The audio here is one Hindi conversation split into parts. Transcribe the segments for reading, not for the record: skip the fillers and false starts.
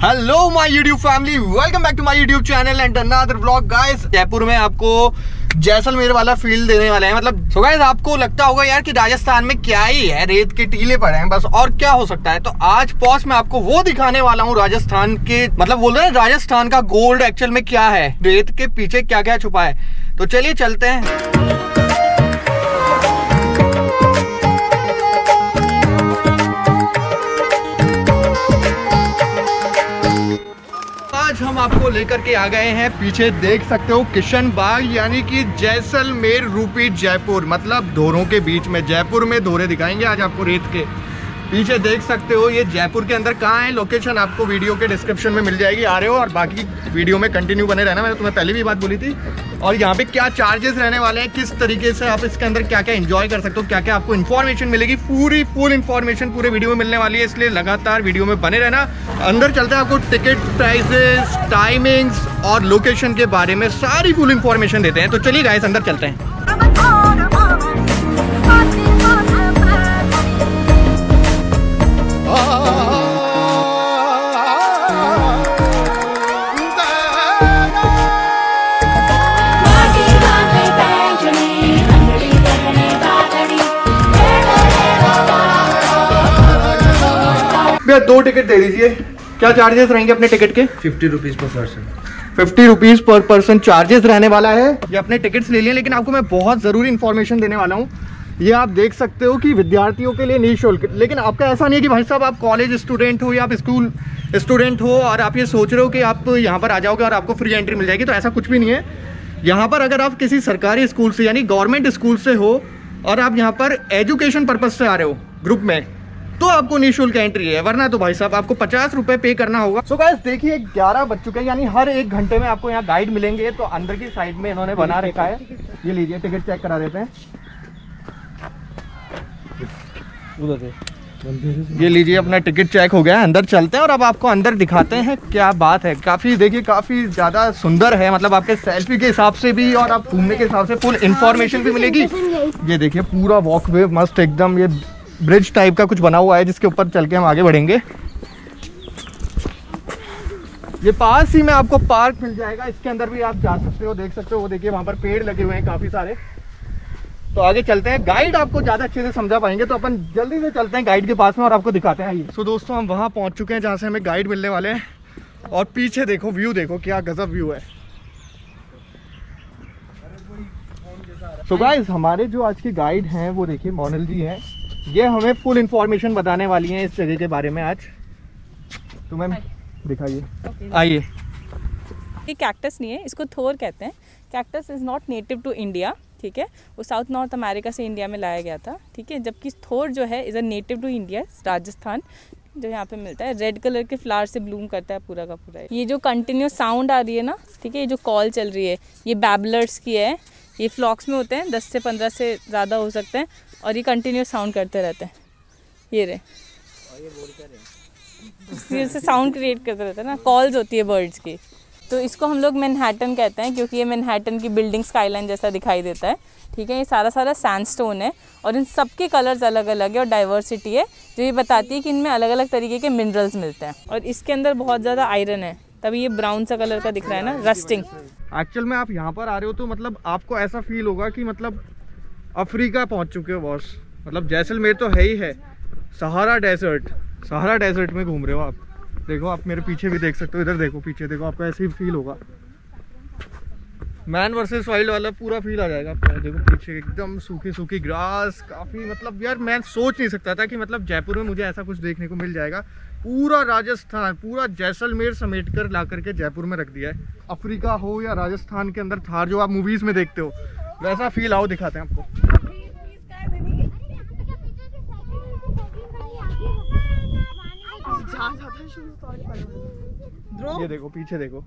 Hello my YouTube family, welcome back to my YouTube channel and another vlog. Guys, Jaipur में आपको जैसलमेर वाला फील देने वाले हैं। मतलब सो गाइस, आपको लगता होगा यार कि राजस्थान में क्या ही है, रेत के टीले पड़े हैं बस, और क्या हो सकता है। तो आज पॉज में आपको वो दिखाने वाला हूँ राजस्थान के, मतलब बोल रहे हैं राजस्थान का गोल्ड एक्चुअल में क्या है, रेत के पीछे क्या क्या छुपा है। तो चलिए चलते हैं। आज हम आपको लेकर के आ गए हैं, पीछे देख सकते हो किशन बाग, यानी कि जैसलमेर रूपी जयपुर, मतलब धोरों के बीच में। जयपुर में धोरे दिखाएंगे आज आपको रेत के। पीछे देख सकते हो ये जयपुर के अंदर कहाँ है, लोकेशन आपको वीडियो के डिस्क्रिप्शन में मिल जाएगी, आ रहे हो। और बाकी वीडियो में कंटिन्यू बने रहना, मैंने तुम्हें पहले भी बात बोली थी। और यहाँ पे क्या चार्जेस रहने वाले हैं, किस तरीके से आप इसके अंदर क्या क्या एंजॉय कर सकते हो, क्या क्या आपको इन्फॉर्मेशन मिलेगी, पूरी फुल इन्फॉर्मेशन पूरे वीडियो में मिलने वाली है, इसलिए लगातार वीडियो में बने रहना। अंदर चलते हैं, आपको टिकट प्राइसेस, टाइमिंग्स और लोकेशन के बारे में सारी फुल इन्फॉर्मेशन देते हैं। तो चलिए गाइस, अंदर चलते हैं। दो टिकट दे दीजिए। क्या चार्जेस रहेंगे अपने टिकट के? 50 rupees per person. 50 rupees per person charges रहने वाला है। ये अपने टिकट्स ले लिए, लेकिन आपको मैं बहुत ज़रूरी इन्फॉर्मेशन देने वाला हूँ। ये आप देख सकते हो कि विद्यार्थियों के लिए निःशुल्क, लेकिन आपका ऐसा नहीं है कि भाई साहब आप कॉलेज स्टूडेंट हो या आप स्कूल स्टूडेंट हो और आप ये सोच रहे हो कि आप यहाँ पर आ जाओगे और आपको फ्री एंट्री मिल जाएगी। तो ऐसा कुछ भी नहीं है। यहाँ पर अगर आप किसी सरकारी स्कूल से यानी गवर्नमेंट स्कूल से हो और आप यहाँ पर एजुकेशन पर्पज़ से आ रहे हो ग्रुप में, तो आपको निःशुल्क एंट्री है, वरना तो भाई साहब आपको 50 रुपए पे करना होगा। सो गाइस देखिए, 11 बज चुके हैं, यानी हर 1 घंटे में आपको यहाँ गाइड मिलेंगे। तो अंदर की साइड में इन्होंने बना रखा है, ये लीजिए टिकट चेक करा देते हैं। ये लीजिए, अपना टिकट चेक हो गया है। अंदर चलते हैं और अब आपको अंदर दिखाते हैं। क्या बात है, काफ़ी देखिए काफ़ी ज़्यादा सुंदर है, मतलब आपके सेल्फी के हिसाब से भी और आप घूमने के हिसाब से फुल इन्फॉर्मेशन भी मिलेगी। ये देखिए पूरा वॉकवे मस्त एकदम, ये ब्रिज टाइप का कुछ बना हुआ है जिसके ऊपर चल के हम आगे बढ़ेंगे। ये पास ही में आपको पार्क मिल जाएगा, इसके अंदर भी आप जा सकते हो, देख सकते हो। वो देखिए वहाँ पर पेड़ लगे हुए हैं काफ़ी सारे। तो आगे चलते हैं, गाइड आपको ज़्यादा अच्छे से समझा पाएंगे, तो अपन जल्दी से चलते हैं गाइड के पास में और आपको दिखाते हैं। सो दोस्तों, हम वहाँ पहुँच चुके हैं जहाँ से हमें गाइड मिलने वाले हैं। और पीछे देखो व्यू, देखो क्या गजब व्यू है। सो गाइस, हमारे जो आज के गाइड हैं वो देखिए मोनल जी हैं। ये हमें फुल इन्फॉर्मेशन बताने वाली हैं इस जगह के बारे में आज। तो मैम दिखाइए, आइए। ये कैक्टस नहीं है, इसको थोर कहते हैं। Cactus is not native to India, ठीक है। वो साउथ नॉर्थ अमेरिका से इंडिया में लाया गया था, ठीक है। जबकि थोर जो है is a native to India, Rajasthan, जो यहाँ पे मिलता है। रेड कलर के फ्लावर से ब्लूम करता है पूरा का पूरा। ये जो कंटिन्यूस साउंड आ रही है ना, ठीक है, ये जो कॉल चल रही है, ये बैबलर्स की है। ये फ्लॉक्स में होते हैं, 10 से 15 से ज़्यादा हो सकते हैं, और ये कंटिन्यूस साउंड करते रहते हैं। ये रहे, इससे साउंड क्रिएट करते रहते हैं ना, कॉल्स होती है बर्ड्स की। तो इसको हम लोग मैनहट्टन कहते हैं, क्योंकि ये मैनहट्टन की बिल्डिंग स्काईलाइन जैसा दिखाई देता है, ठीक है। ये सारा सारा सैंडस्टोन है और इन सब के कलर्स अलग अलग है और डाइवर्सिटी है, जो ये बताती है कि इनमें अलग अलग तरीके के मिनरल्स मिलते हैं। और इसके अंदर बहुत ज़्यादा आयरन है, तभी ये ब्राउन सा कलर का दिख रहा है ना, रस्टिंग। एक्चुअल में आप यहाँ पर आ रहे हो तो मतलब आपको ऐसा फील होगा कि मतलब अफ्रीका पहुँच चुके हो बॉस। मतलब जैसलमेर तो है ही है, सहारा डेजर्ट में घूम रहे हो आप। देखो आप मेरे पीछे भी देख सकते हो, इधर देखो पीछे देखो, आपको ऐसे ही फील होगा। मैन वर्सेस वाइल्ड वाला पूरा फील आ जाएगा आपको। देखो पीछे एकदम सूखी सूखी ग्रास, काफ़ी मतलब यार मैं सोच नहीं सकता था कि मतलब जयपुर में मुझे ऐसा कुछ देखने को मिल जाएगा। पूरा राजस्थान, पूरा जैसलमेर समेट कर ला करके जयपुर में रख दिया है। अफ्रीका हो या राजस्थान के अंदर थार जो आप मूवीज़ में देखते हो, वैसा फील आओ दिखाते हैं आपको। ये देखो पीछे देखो,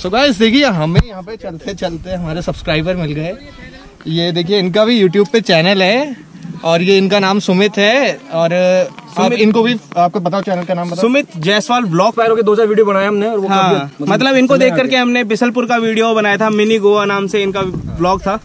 सो गाइस देखिए हमें यहाँ पे चलते चलते हमारे सब्सक्राइबर मिल गए। ये देखिए इनका भी यूट्यूब पे चैनल है और ये इनका नाम सुमित है और आप इनको भी आपको बताओ चैनल का नाम बताओ। सुमित जायसवाल ब्लॉग पैरों के 2-4 वीडियो बनाए हमने और वो मतलब इनको देख करके हमने बिसलपुर का वीडियो बनाया था, मिनी गोवा नाम से इनका ब्लॉग था।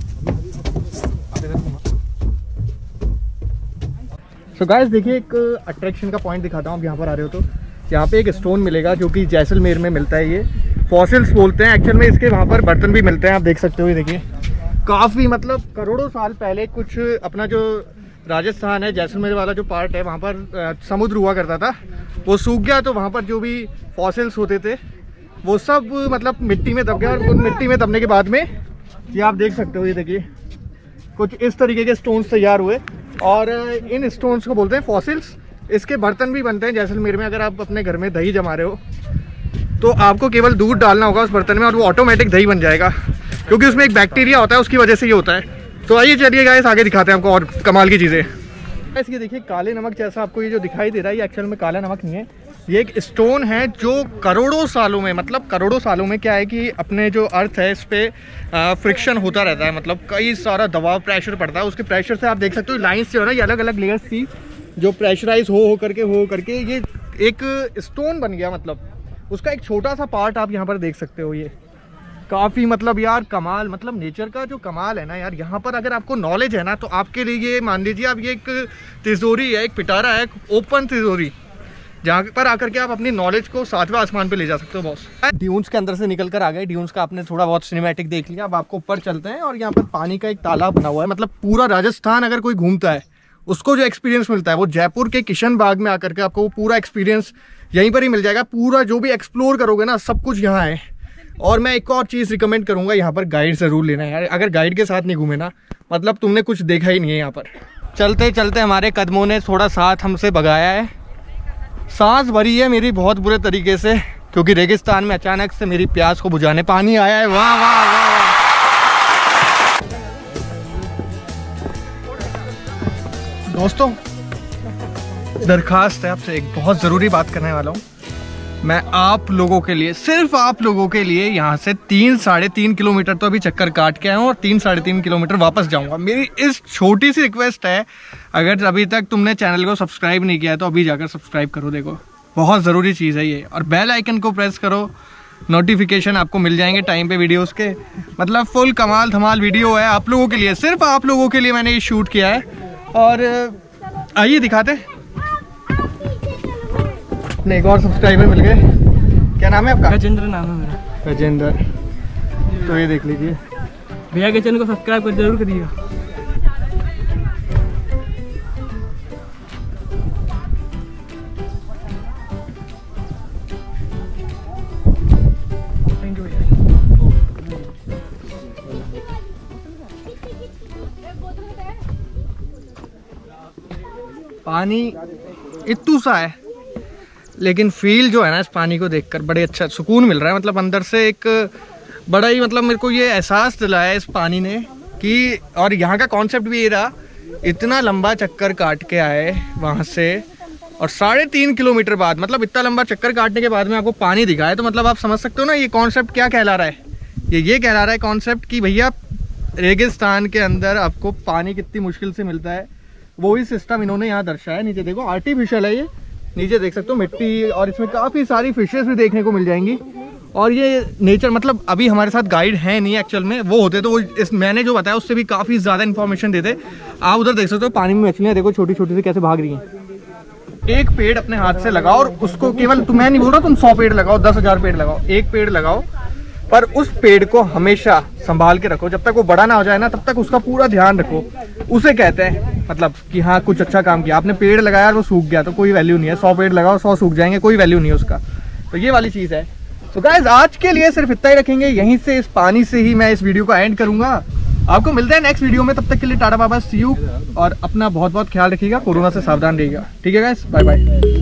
सो गाइस देखिए एक अट्रैक्शन का पॉइंट दिखाता हूँ। आप यहाँ पर आ रहे हो तो यहाँ पे एक स्टोन मिलेगा जो कि जैसलमेर में मिलता है। ये फॉसिल्स बोलते हैं एक्चुअल में, इसके वहाँ पर बर्तन भी मिलते हैं। आप देख सकते हो ये देखिए काफ़ी मतलब करोड़ों साल पहले कुछ अपना जो राजस्थान है जैसलमेर वाला जो पार्ट है वहाँ पर समुद्र हुआ करता था, वो सूख गया तो वहाँ पर जो भी फॉसिल्स होते थे वो सब मतलब मिट्टी में दब गया और उन मिट्टी में दबने के बाद में ये आप देख सकते हो ये देखिए कुछ इस तरीके के स्टोन्स तैयार हुए और इन स्टोन्स को बोलते हैं फॉसिल्स। इसके बर्तन भी बनते हैं जैसलमेर में। अगर आप अपने घर में दही जमा रहे हो तो आपको केवल दूध डालना होगा उस बर्तन में और वो ऑटोमेटिक दही बन जाएगा, क्योंकि उसमें एक बैक्टीरिया होता है, उसकी वजह से ये होता है। तो आइए चलिए गाइस आगे दिखाते हैं आपको और कमाल की चीज़ें। गाइस ये देखिए काले नमक जैसा आपको ये जो दिखाई दे रहा है ये एक्चुअल में काला नमक नहीं है, ये एक स्टोन है जो करोड़ों सालों में मतलब करोड़ों सालों में क्या है कि अपने जो अर्थ है इस पर फ्रिक्शन होता रहता है, मतलब कई सारा दबाव प्रेशर पड़ता है। उसके प्रेशर से आप देख सकते हो लाइन्स जो है ना ये अलग अलग लेयर्स थी जो प्रेशराइज हो करके ये एक स्टोन बन गया। मतलब उसका एक छोटा सा पार्ट आप यहाँ पर देख सकते हो। ये काफ़ी मतलब यार कमाल, मतलब नेचर का जो कमाल है ना यार, यहाँ पर अगर आपको नॉलेज है ना तो आपके लिए ये मान लीजिए आप ये एक तिजोरी है, एक पिटारा है, ओपन तिजोरी, जहाँ पर आकर के आप अपनी नॉलेज को 7वें आसमान पे ले जा सकते हो बॉस। ड्यून्स के अंदर से निकल कर आ गए, ड्यून्स का आपने थोड़ा बहुत सिनेमैटिक देख लिया। अब आपको ऊपर चलते हैं और यहाँ पर पानी का एक तालाब बना हुआ है। मतलब पूरा राजस्थान अगर कोई घूमता है उसको जो एक्सपीरियंस मिलता है वो जयपुर के किशन बाग में आकर के आपको वो पूरा एक्सपीरियंस यहीं पर ही मिल जाएगा। पूरा जो भी एक्सप्लोर करोगे ना सब कुछ यहाँ है। और मैं एक और चीज़ रिकमेंड करूँगा, यहाँ पर गाइड ज़रूर लेना है यार। अगर गाइड के साथ नहीं घूमे ना मतलब तुमने कुछ देखा ही नहीं है। यहाँ पर चलते चलते हमारे कदमों ने थोड़ा साथ हमसे भगाया है। सांस भरी है मेरी बहुत बुरे तरीके से, क्योंकि रेगिस्तान में अचानक से मेरी प्यास को बुझाने पानी आया है। वाह वाह वाह। दोस्तों दरखास्त है आपसे, एक बहुत ज़रूरी बात करने वाला हूँ। मैं आप लोगों के लिए, सिर्फ आप लोगों के लिए यहाँ से 3-3.5 किलोमीटर तो अभी चक्कर काट के आया हूँ और 3-3.5 किलोमीटर वापस जाऊँगा। मेरी इस छोटी सी रिक्वेस्ट है, अगर अभी तक तुमने चैनल को सब्सक्राइब नहीं किया है तो अभी जाकर सब्सक्राइब करो। देखो बहुत ज़रूरी चीज़ है ये, और बेल आइकन को प्रेस करो, नोटिफिकेशन आपको मिल जाएंगे टाइम पे वीडियोस के। मतलब फुल कमाल धमाल वीडियो है आप लोगों के लिए, सिर्फ आप लोगों के लिए मैंने ये शूट किया है। और आइए दिखाते। अपने एक और सब्सक्राइबर मिल गए। क्या नाम है आपका? गजेंद्र नाम है मेरा। गजेंद्र, तो ये देख लीजिए भैया के चैनल को सब्सक्राइब कर जरूर करिएगा। थैंक यू भैया। पानी इतू सा है लेकिन फील जो है ना इस पानी को देखकर बड़े अच्छा सुकून मिल रहा है। मतलब अंदर से एक बड़ा ही मतलब मेरे को ये एहसास दिलाया इस पानी ने कि, और यहाँ का कॉन्सेप्ट भी ये रहा, इतना लंबा चक्कर काट के आए वहाँ से और 3.5 किलोमीटर बाद, मतलब इतना लंबा चक्कर काटने के बाद में आपको पानी दिखा है। तो मतलब आप समझ सकते हो ना ये कॉन्सेप्ट क्या कहला रहा है। ये कहला रहा है कॉन्सेप्ट कि भैया रेगिस्तान के अंदर आपको पानी कितनी मुश्किल से मिलता है, वो ही सिस्टम इन्होंने यहाँ दर्शाया। नीचे देखो आर्टिफिशियल है ये, नीचे देख सकते हो मिट्टी, और इसमें काफ़ी सारी फिशेस भी देखने को मिल जाएंगी। और ये नेचर, मतलब अभी हमारे साथ गाइड है नहीं एक्चुअल में, वो होते तो वो मैंने जो बताया उससे भी काफ़ी ज़्यादा इन्फॉर्मेशन देते। आप उधर देख सकते हो पानी में मछलियाँ देखो छोटी छोटी सी कैसे भाग रही हैं। एक पेड़ अपने हाथ से लगाओ और उसको केवल, मैं नहीं बोल रहा तुम 100 पेड़ लगाओ, 10,000 पेड़ लगाओ, एक पेड़ लगाओ, पर उस पेड़ को हमेशा संभाल के रखो। जब तक वो बड़ा ना हो जाए ना तब तक उसका पूरा ध्यान रखो। उसे कहते हैं मतलब कि हाँ कुछ अच्छा काम किया। आपने पेड़ लगाया और वो सूख गया तो कोई वैल्यू नहीं है। 100 पेड़ लगाओ, 100 सूख जाएंगे, कोई वैल्यू नहीं है उसका। तो ये वाली चीज़ है। तो गाइस आज के लिए सिर्फ इतना ही रखेंगे। यहीं से इस पानी से ही मैं इस वीडियो को एंड करूंगा। आपको मिलते हैं नेक्स्ट वीडियो में, तब तक के लिए tata bye bye, see you. और अपना बहुत बहुत ख्याल रखिएगा, कोरोना से सावधान रहिएगा। ठीक है गाइस, बाय बाय।